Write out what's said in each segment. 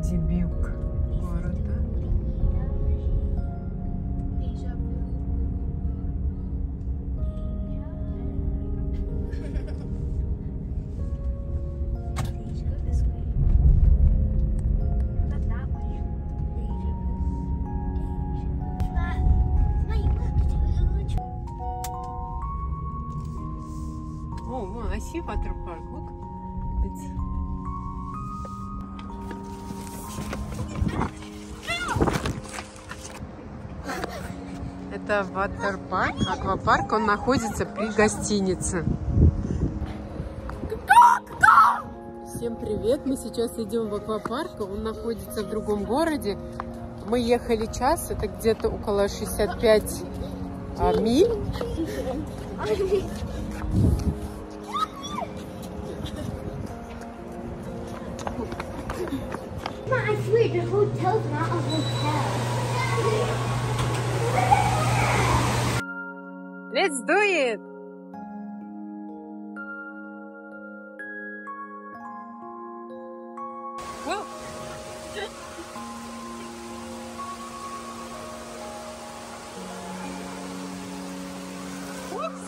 дебют города. Oh, I see water park. Look, it's. Это ватер-парк, аквапарк. Он находится при гостинице. Всем привет! Мы сейчас идем в аквапарк. Он находится в другом городе. Мы ехали час. Это где-то около 65 миль. I swear, the hotel's not a hotel. Let's do it! Whoa. Whoops.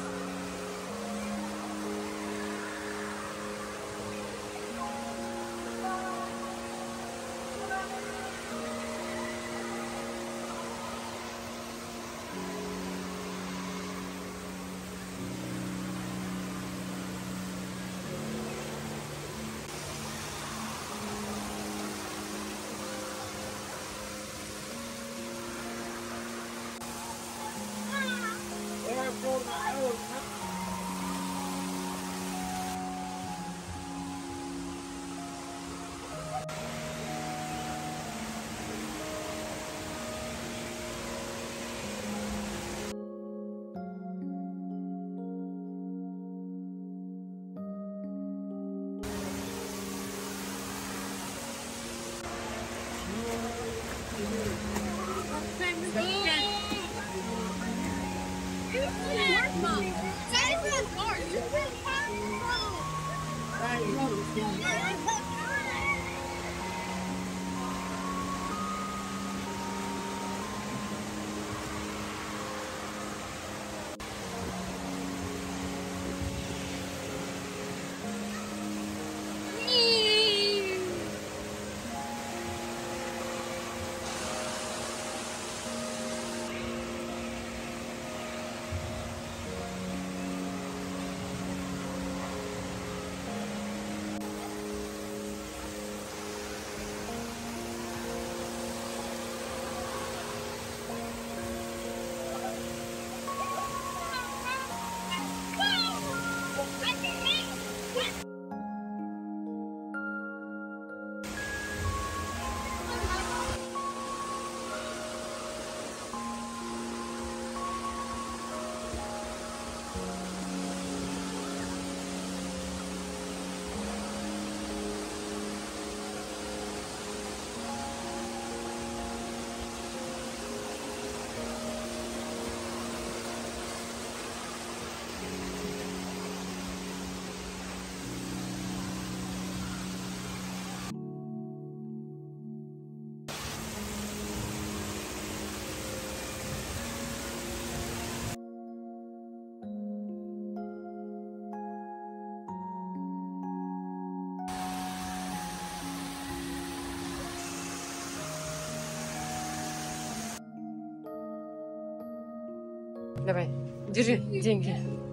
Давай, держи деньги.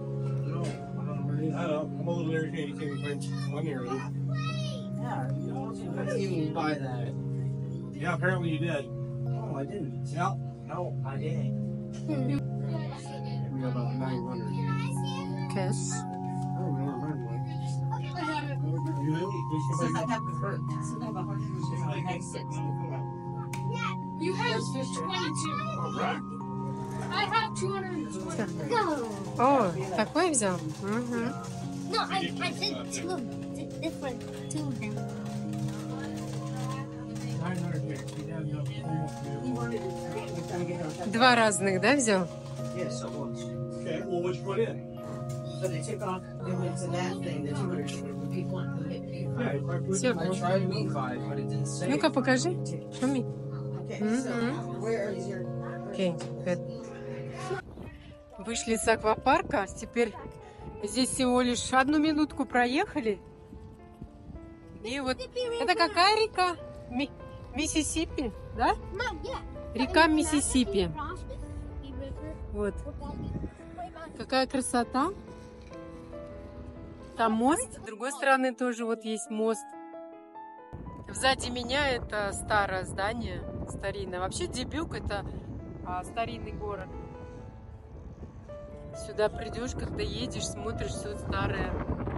I'm a little irritated you can't find money already. Yeah, you buy that. Yeah, apparently you did. No, I didn't. Yeah. No, I didn't. We got about 900. Cash. I don't remember mine. You did? You have 22. Alright. I have 220. No. О, такой взял? Угу. No, I did two different, two of them. 900 here. You have no almost. Два разных, да, взял? Yes, so much. Okay, well, what'd you put in? So they took off, they went to that thing, the 200 would be one who hit me. Все. I tried week 5, but it didn't say. Ну-ка, покажи. Show me. Okay, Mhm. where is your... Окей, good. Вышли с аквапарка. Теперь здесь всего лишь 1 минутку проехали. И вот это какая река? Миссисипи, да? Mom, yeah. Река Миссисипи. Cross Mississippi River. Вот. Way back. Какая красота. Там мост. С другой стороны тоже вот есть мост. Сзади меня это старое здание, старинное. Вообще Дебюк это старинный город. Сюда придешь, когда едешь, смотришь, все старое.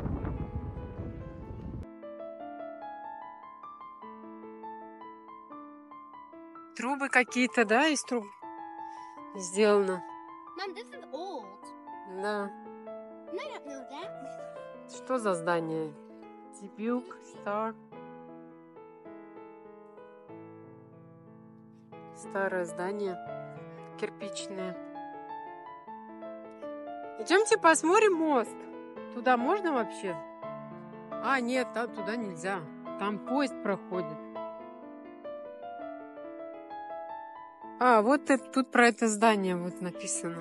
Трубы какие-то, да, из труб сделано. Mom, this is old. Да. No, I don't know that. Что за здание? Дебюк, Стар. Старое здание, кирпичное. Идемте посмотрим мост. Туда можно вообще? А, нет, там туда нельзя. Там поезд проходит. А, вот тут про это здание вот написано.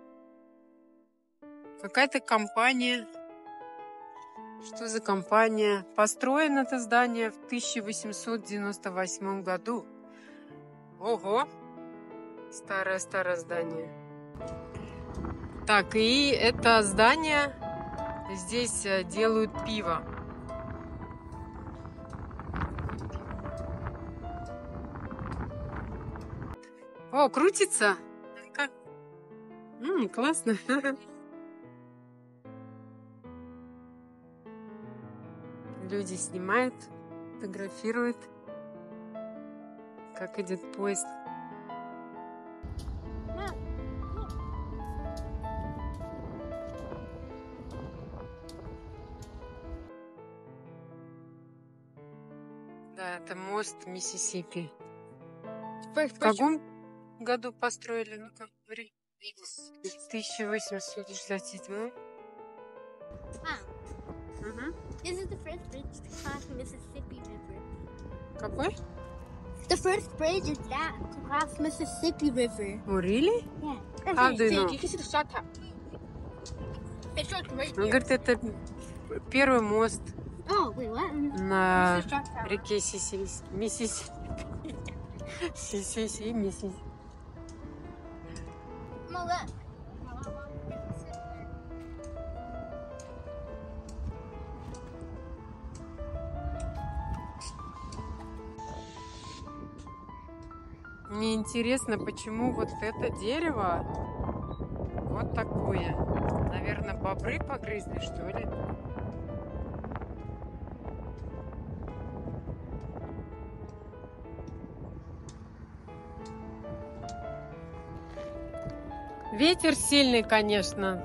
Какая-то компания. Что за компания? Построено это здание в 1898 году. Ого! Старое-старое здание. Так, и это здание, здесь делают пиво. О, крутится? Как? Классно. Люди снимают, фотографируют, как идет поезд. Да, это мост Миссисипи. В каком году построили? Ну-ка, говори. 1867. Угу. This is the first bridge to cross Mississippi River. Какой? The first bridge is that to cross Mississippi River. Oh, really? Yeah. How do you know? You can see the shot top. It shows right Он here. говорит, это первый мост Oh, wait, what? на This is shot tower. реке Миссисипи. Миссисипи. Mom, look. Мне интересно, почему вот это дерево вот такое. Наверное, бобры погрызли, что ли? Ветер сильный, конечно.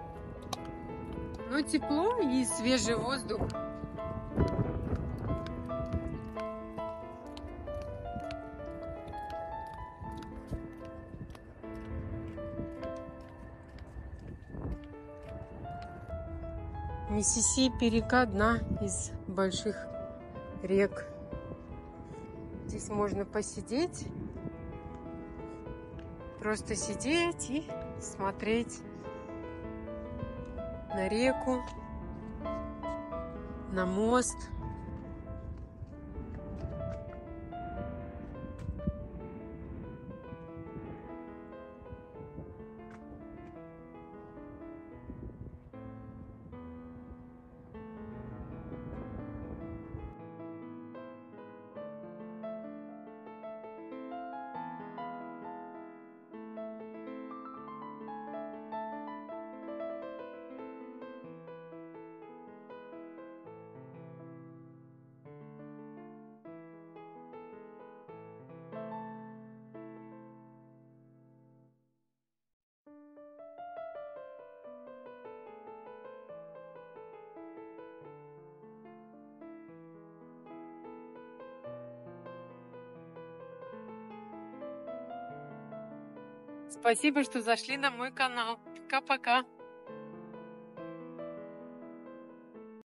Но тепло и свежий воздух. Миссисипи река одна из больших рек. Здесь можно посидеть, просто сидеть и смотреть на реку, на мост. Спасибо, что зашли на мой канал. Пока-пока.